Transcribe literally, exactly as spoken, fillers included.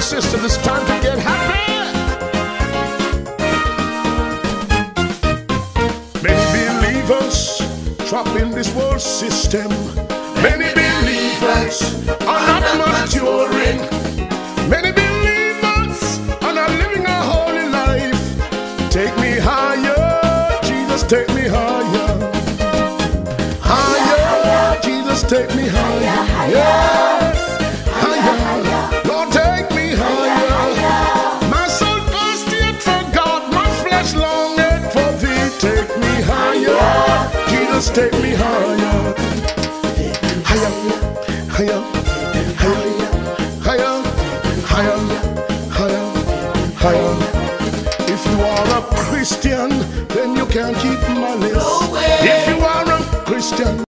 sister, it's time to get happy. Many believers trapped in this world system. Many believers are not maturing. Many believers are not living a holy life. Take me higher, Jesus, take me higher. Higher, Jesus, take me higher. Yes, higher, Lord, take me higher. My soul thirsted for God, my flesh longed for thee. Take me higher, Jesus, take me higher. Higher, higher, higher, higher, higher, higher, higher. If you are a Christian, then you can't keep my list. If you are a Christian,